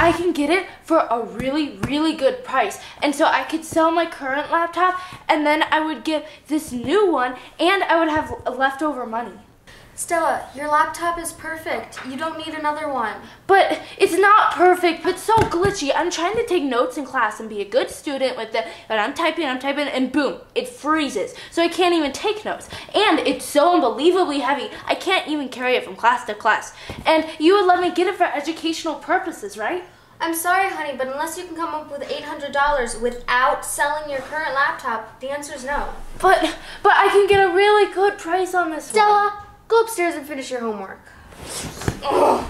I can get it for a really, really good price. And so I could sell my current laptop, and then I would get this new one, and I would have leftover money. Stella, your laptop is perfect. You don't need another one. But it's not perfect, but so glitchy. I'm trying to take notes in class and be a good student with it, but I'm typing, and boom, it freezes. So I can't even take notes. And it's so unbelievably heavy, I can't even carry it from class to class. And you would let me get it for educational purposes, right? I'm sorry, honey, but unless you can come up with $800 without selling your current laptop, the answer is no. But I can get a really good price on this one. Stella, go upstairs and finish your homework. Ugh.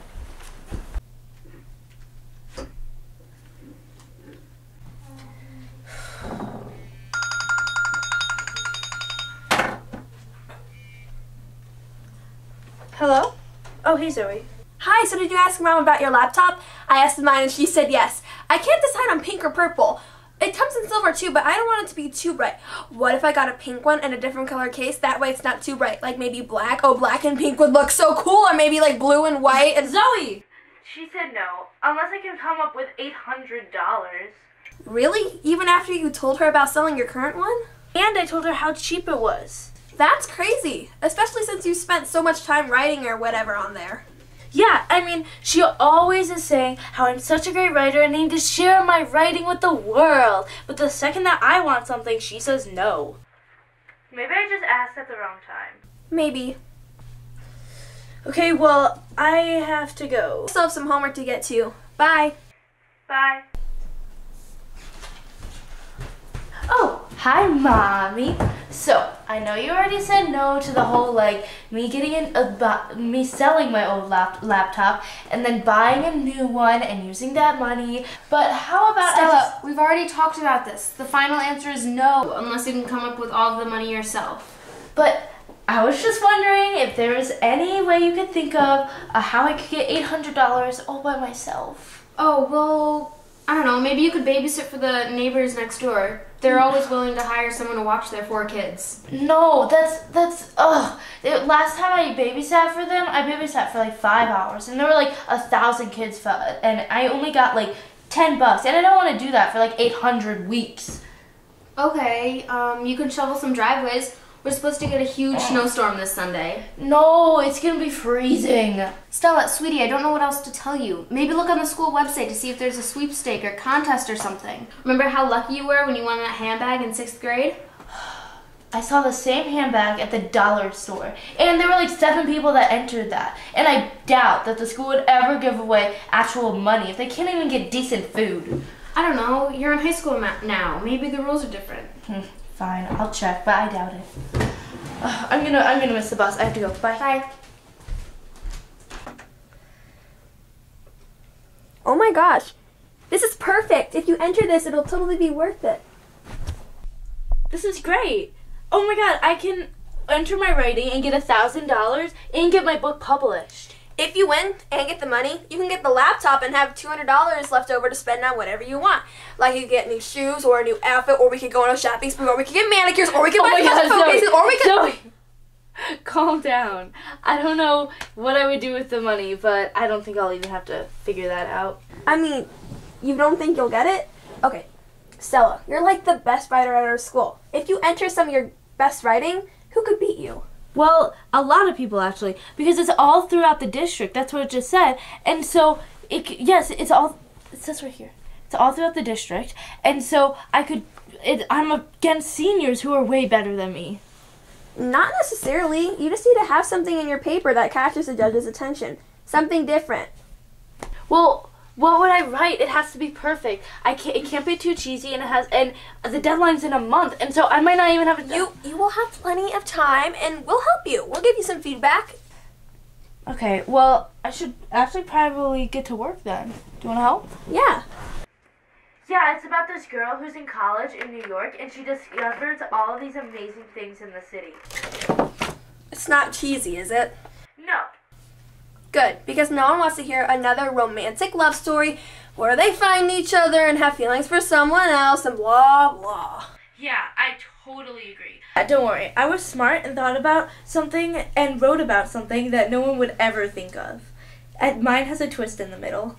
Hello? Oh, hey, Zoe. Hi, so did you ask Mom about your laptop? I asked mine and she said yes. I can't decide on pink or purple. It comes in silver too, but I don't want it to be too bright. What if I got a pink one and a different color case? That way it's not too bright. Like maybe black. Oh, black and pink would look so cool. Or maybe like blue and white. And Zoe! She said no, unless I can come up with $800. Really? Even after you told her about selling your current one? And I told her how cheap it was. That's crazy. Especially since you spent so much time writing or whatever on there. Yeah, I mean, she always is saying how I'm such a great writer and need to share my writing with the world. But the second that I want something, she says no. Maybe I just asked at the wrong time. Maybe. Okay, well, I have to go. I still have some homework to get to. Bye. Bye. Oh, hi, Mommy. So, I know you already said no to the whole, like, me me selling my old laptop and then buying a new one and using that money, but how about Stella, we've already talked about this. The final answer is no, unless you can come up with all of the money yourself. But I was just wondering if there was any way you could think of how I could get $800 all by myself. Oh, well, I don't know, maybe you could babysit for the neighbors next door. They're always willing to hire someone to watch their 4 kids. No, that's last time I babysat for them, I babysat for like 5 hours, and there were like 1,000 kids, and I only got like $10, and I don't want to do that for like 800 weeks. Okay, you can shovel some driveways. We're supposed to get a huge snowstorm this Sunday. No, it's gonna be freezing. Stella, sweetie, I don't know what else to tell you. Maybe look on the school website to see if there's a sweepstake or contest or something. Remember how lucky you were when you won that handbag in 6th grade? I saw the same handbag at the dollar store, and there were like 7 people that entered that. And I doubt that the school would ever give away actual money if they can't even get decent food. I don't know. You're in high school now. Maybe the rules are different. Fine, I'll check, but I doubt it. I'm gonna miss the bus. I have to go. Bye. Bye. Oh my gosh. This is perfect. If you enter this, it'll totally be worth it. This is great. Oh my god, I can enter my writing and get $1,000 and get my book published. If you win and get the money, you can get the laptop and have $200 left over to spend on whatever you want. Like you could get new shoes or a new outfit, or we could go on a shopping spree, or we could get manicures, or we could buy phone cases, or we could... Zoe, calm down. I don't know what I would do with the money, but I don't think I'll even have to figure that out. I mean, you don't think you'll get it? Okay, Stella, you're like the best writer at our school. If you enter some of your best writing, who could beat you? Well, a lot of people actually, because it's all throughout the district. That's what it just said. And so, it says right here. It's all throughout the district. And so I'm against seniors who are way better than me. Not necessarily. You just need to have something in your paper that catches the judge's attention. Something different. Well, what would I write? It has to be perfect. It can't be too cheesy, and the deadline's in a month, and so I might not even have a... You will have plenty of time, and we'll help you. We'll give you some feedback. Okay, well, I should actually probably get to work then. Do you want to help? Yeah. Yeah, it's about this girl who's in college in New York, and she discovers all of these amazing things in the city. It's not cheesy, is it? No. Good, because no one wants to hear another romantic love story where they find each other and have feelings for someone else and blah, blah. Yeah, I totally agree. Don't worry, I was smart and thought about something and wrote about something that no one would ever think of. And mine has a twist in the middle.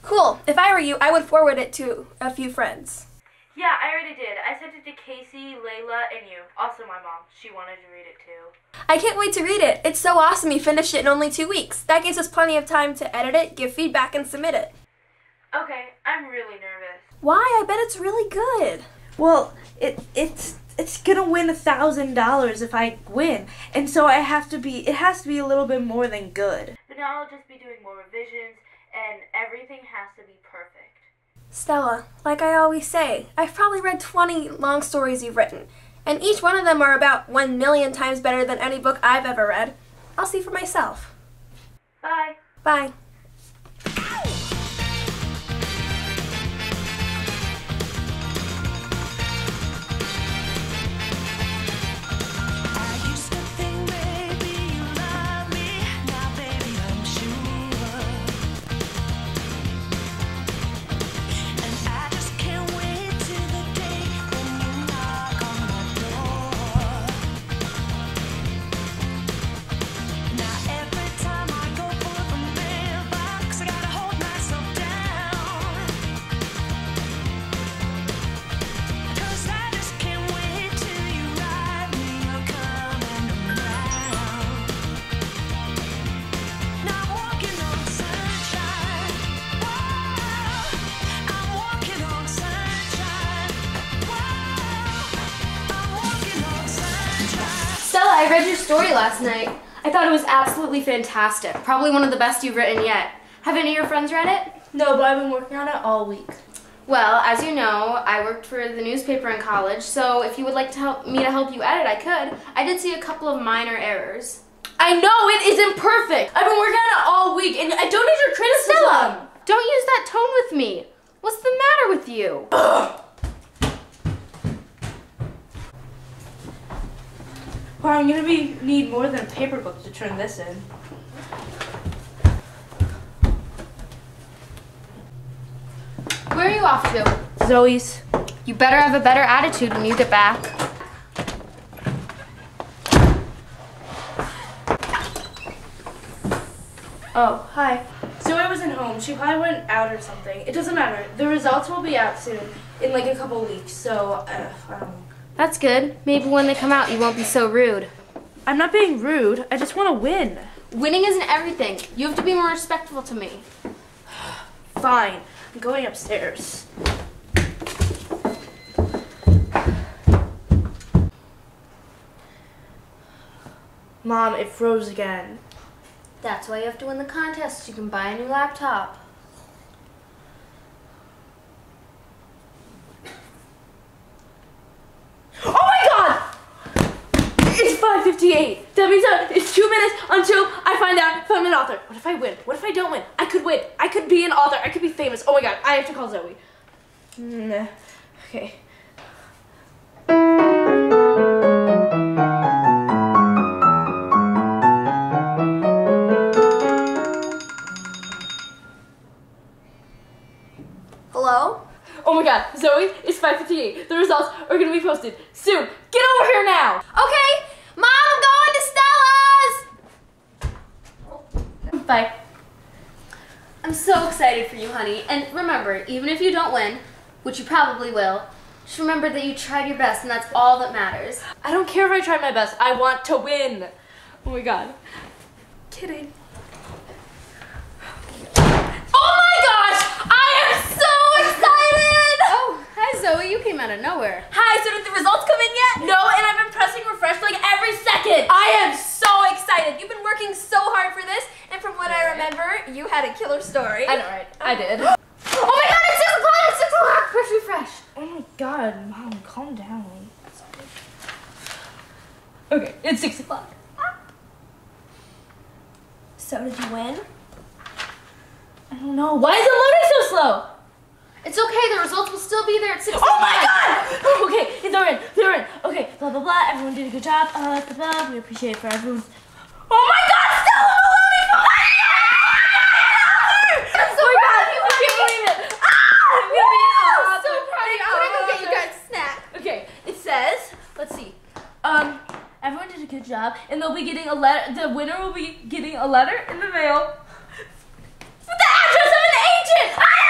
Cool. If I were you, I would forward it to a few friends. Yeah, I already did. I sent it to Casey, Layla, and you. Also my mom. She wanted to read it too. I can't wait to read it. It's so awesome you finished it in only 2 weeks. That gives us plenty of time to edit it, give feedback, and submit it. Okay, I'm really nervous. Why? I bet it's really good. Well, it's gonna win $1,000 if I win, and so it has to be a little bit more than good. But now I'll just be doing more revisions, and everything has to be perfect. Stella, like I always say, I've probably read 20 long stories you've written, and each one of them are about 1,000,000 times better than any book I've ever read. I'll see for myself. Bye. Bye. I read your story last night. I thought it was absolutely fantastic. Probably one of the best you've written yet. Have any of your friends read it? No, but I've been working on it all week. Well, as you know, I worked for the newspaper in college, so if you would like to help you edit, I could. I did see a couple of minor errors. I know it isn't perfect. I've been working on it all week, and I don't need your criticism. Stella, don't use that tone with me. What's the matter with you? Well, I'm gonna need more than a paper book to turn this in. Where are you off to? Zoe's. You better have a better attitude when you get back. Oh, hi. Zoe wasn't home. She probably went out or something. It doesn't matter. The results will be out soon, in like a couple weeks, so I don't know. That's good. Maybe when they come out, you won't be so rude. I'm not being rude. I just want to win. Winning isn't everything. You have to be more respectful to me. Fine. I'm going upstairs. Mom, it froze again. That's why you have to win the contest so you can buy a new laptop. Oh my god! It's 5:58. That means it's 2 minutes until I find out if I'm an author. What if I win? What if I don't win? I could win. I could be an author. I could be famous. Oh my god, I have to call Zoe. Okay. Hello? Oh my god, Zoe, it's 5:58. The results are gonna be posted soon. Get over here now! Okay, Mom, I'm going to Stella's! Bye. I'm so excited for you, honey. And remember, even if you don't win, which you probably will, just remember that you tried your best and that's all that matters. I don't care if I try my best. I want to win. Oh my god. Kidding. Oh my gosh! I am so excited! Oh, hi Zoe, you came out of nowhere. Hi, so did the results come in yet? No, and I've been pressing refresh like every second. I am so excited. You've been working so hard for this, and from what I remember, you had a killer story. I know, right? I did. Oh my god, it's 6 o'clock! It's 6 o'clock! Press refresh. Oh my god, Mom, calm down. Okay, it's 6 o'clock. So did you win? I don't know. Why is it loading so slow? It's okay, the results will still be there at 6 Oh my o'clock. god! Okay, they're in. They're in. Okay, blah blah blah. Everyone did a good job. Blah blah. We appreciate it for everyone. Oh my god! Stella Maloney from I'm so proud of you. I can't believe it. I'm gonna be an author. So proud of you. I'm gonna go get you guys a snack. Okay, it says. Let's see. Everyone did a good job, and they'll be getting a letter. The winner will be getting a letter in the mail with the address of an agent.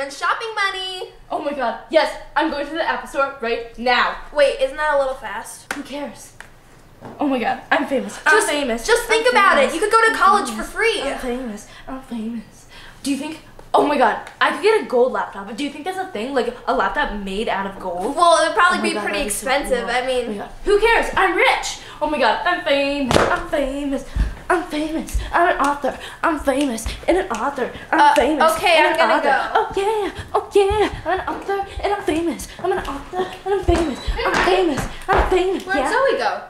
and shopping money. Oh my god, yes, I'm going to the Apple Store right now. Wait, isn't that a little fast? Who cares? Oh my god, I'm famous. I'm famous. Just think about it. You could go to college for free. I'm famous. I'm famous. Do you think, oh my god, I could get a gold laptop. Do you think that's a thing? Like a laptop made out of gold? Well, it would probably Oh my be God, pretty that'd be so expensive. cool. I Oh my mean, god. Who cares? I'm rich. Oh my god, I'm famous. I'm famous. I'm famous. I'm an author. I'm famous and an author. I'm famous. okay, and I'm an gonna author. go. Oh yeah. Oh yeah. I'm an author and I'm famous. I'm an author and I'm famous. I'm famous. I'm famous. Where'd Yeah. Zoe go?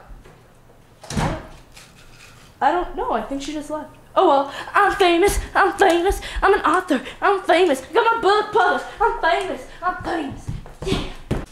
I don't know. I think she just left. Oh well, I'm famous. I'm famous. I'm an author. I'm famous. I got my book published. I'm famous. I'm famous. Yeah.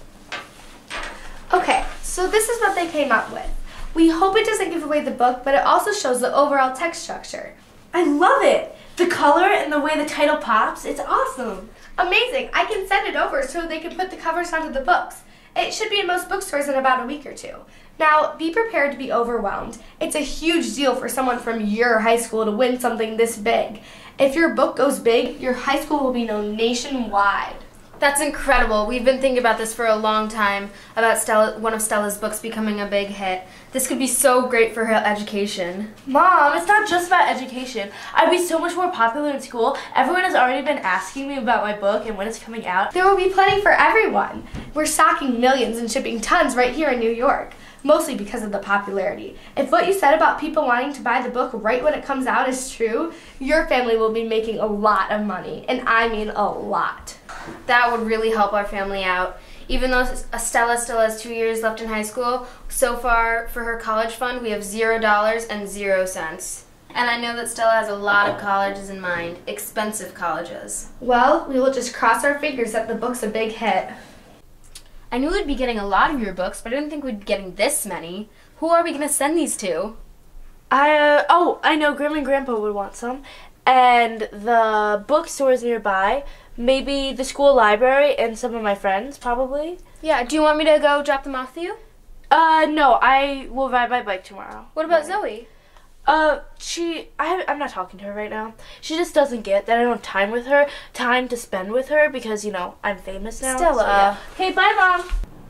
okay, so this is what they came up with. We hope it doesn't give away the book, but it also shows the overall text structure. I love it. The color and the way the title pops, it's awesome. Amazing. I can send it over so they can put the covers onto the books. It should be in most bookstores in about a week or two. Now, be prepared to be overwhelmed. It's a huge deal for someone from your high school to win something this big. If your book goes big, your high school will be known nationwide. That's incredible. We've been thinking about this for a long time, about one of Stella's books becoming a big hit. This could be so great for her education. Mom, it's not just about education. I'd be so much more popular in school. Everyone has already been asking me about my book and when it's coming out. There will be plenty for everyone. We're stocking millions and shipping tons right here in New York, mostly because of the popularity. If what you said about people wanting to buy the book right when it comes out is true, your family will be making a lot of money, and I mean a lot. That would really help our family out. Even though Stella still has 2 years left in high school, so far for her college fund we have $0 and 0 cents. And I know that Stella has a lot of colleges in mind, expensive colleges. Well, we will just cross our fingers that the book's a big hit. I knew we'd be getting a lot of your books, but I didn't think we'd be getting this many. Who are we going to send these to? I know Grim and Grandpa would want some. And the bookstores nearby, maybe the school library and some of my friends, probably. Yeah, do you want me to go drop them off to you? No, I will ride my bike tomorrow. What about Zoe? I'm not talking to her right now. She just doesn't get that I don't have time to spend with her because, you know, I'm famous now. Stella. So, yeah. Okay, bye, Mom.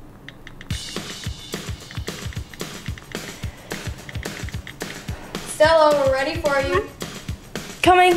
Stella, we're ready for you. Coming.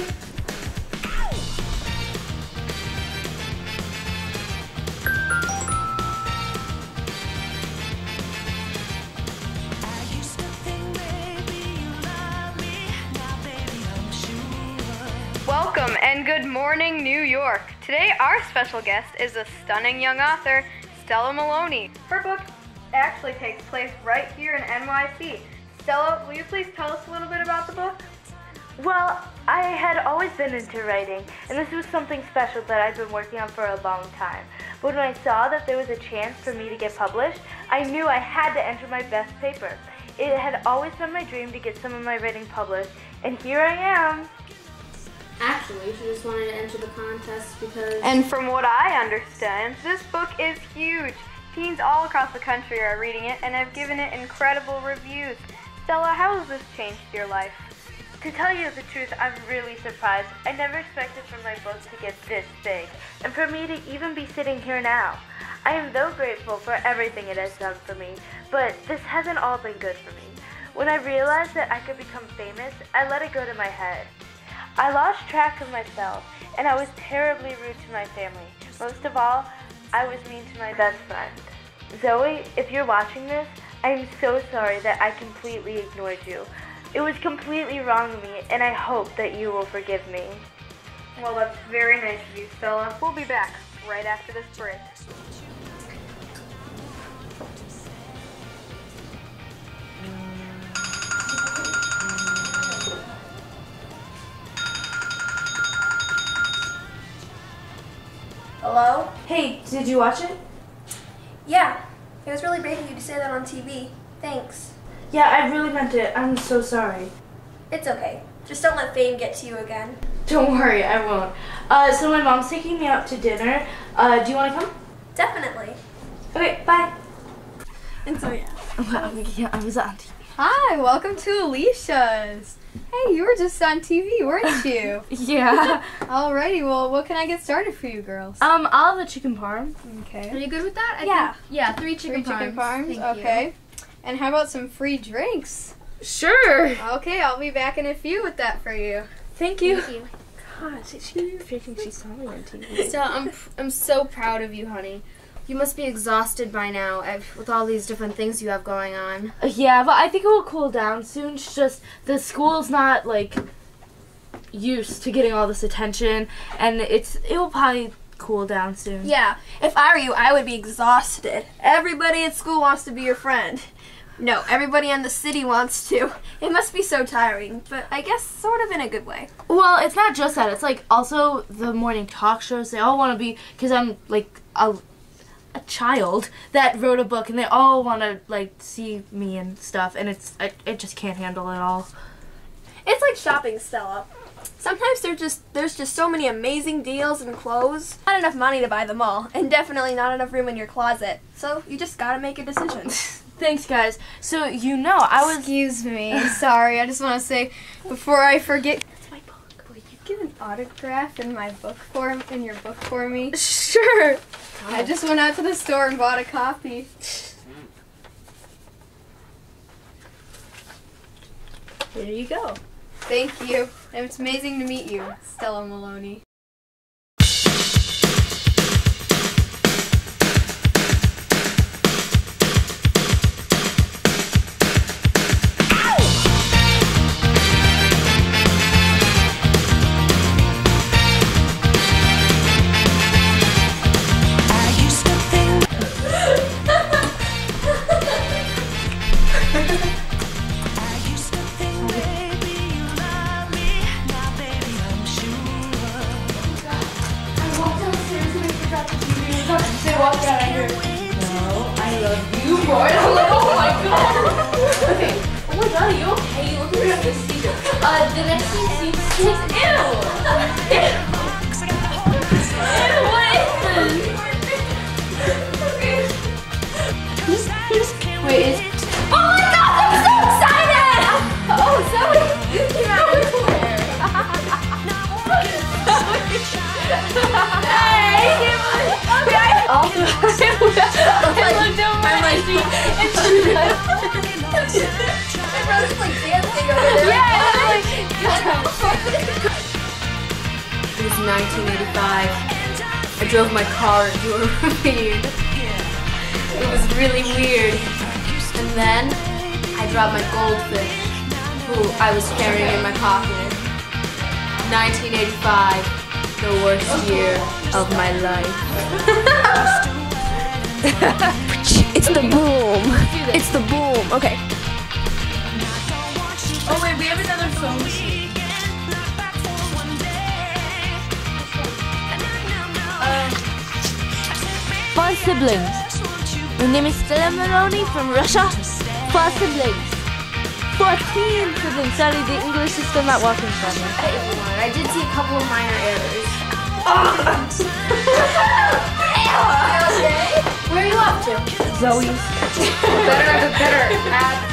Welcome and good morning, New York. Today, our special guest is a stunning young author, Stella Maloney. Her book actually takes place right here in NYC. Stella, will you please tell us a little bit about the book? Well, I had always been into writing, and this was something special that I've been working on for a long time. But when I saw that there was a chance for me to get published, I knew I had to enter my best paper. It had always been my dream to get some of my writing published, and here I am. Actually, she just wanted to enter the contest because... And from what I understand, this book is huge. Teens all across the country are reading it and have given it incredible reviews. Stella, how has this changed your life? To tell you the truth, I'm really surprised. I never expected for my book to get this big, and for me to even be sitting here now. I am so grateful for everything it has done for me, but this hasn't all been good for me. When I realized that I could become famous, I let it go to my head. I lost track of myself, and I was terribly rude to my family. Most of all, I was mean to my best friend. Zoe, if you're watching this, I am so sorry that I completely ignored you. It was completely wrong of me, and I hope that you will forgive me. Well, that's very nice of you, Stella. We'll be back right after this break. Hello? Hey, did you watch it? Yeah, it was really brave of you to say that on TV. Thanks. Yeah, I really meant it. I'm so sorry. It's okay. Just don't let fame get to you again. Don't worry, I won't. So my mom's taking me out to dinner. Do you want to come? Definitely. Okay, bye. And so, yeah. I was on TV. Hi, welcome to Alicia's. Hey, you were just on TV, weren't you? Yeah. Alrighty, well, what can I get started for you girls? I'll have a chicken parm. Okay. Are you good with that? Yeah. 3 chicken Three chicken parms. Thank you. Okay. And how about some free drinks? Sure. Okay, I'll be back in a few with that for you. Thank you. Thank you. God, she saw me on TV. Stella, I'm so proud of you, honey. You must be exhausted by now with all these different things you have going on. Yeah, but I think it will cool down soon. It's just the school's not like used to getting all this attention, and it will probably cool down soon. Yeah, if I were you, I would be exhausted. Everybody at school wants to be your friend. No, everybody in the city wants to. It must be so tiring, but I guess sort of in a good way. Well, it's not just that. It's like also the morning talk shows. They all want to be, because I'm like a child that wrote a book, and they all want to like see me and stuff, and I just can't handle it all. It's like shopping, Stella. Sometimes there's just so many amazing deals and clothes. Not enough money to buy them all, and definitely not enough room in your closet. So you just gotta make a decision. Thanks, guys. So I was. Excuse me. Sorry, I just want to say before I forget. That's my book. Will you give an autograph in your book for me? Sure. I just went out to the store and bought a copy. Here you go. Thank you. It's amazing to meet you, Stella Maloney. The next thing she takes, Wait, oh my god, I'm so excited! Oh, Zoe, you came out of nowhere. Hey! I looked over and she My brother's like dancing over there. Yeah, It was 1985. I drove my car into a ravine. It was really weird. And then I dropped my goldfish, who I was carrying in my pocket. 1985, the worst year of my life. It's the boom. It's the boom. Okay. Oh wait, we have another phone. Four siblings. My name is Stella Maloney from Russia. 4 siblings. 14 siblings. Sorry, the English is still not working for me. I did see a couple of minor errors. Okay. Where are you off to? Zoe's. Better add.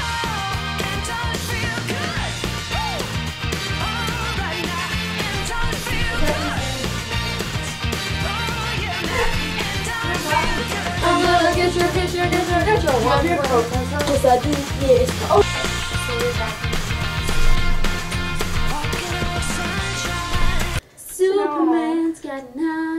Superman's got 9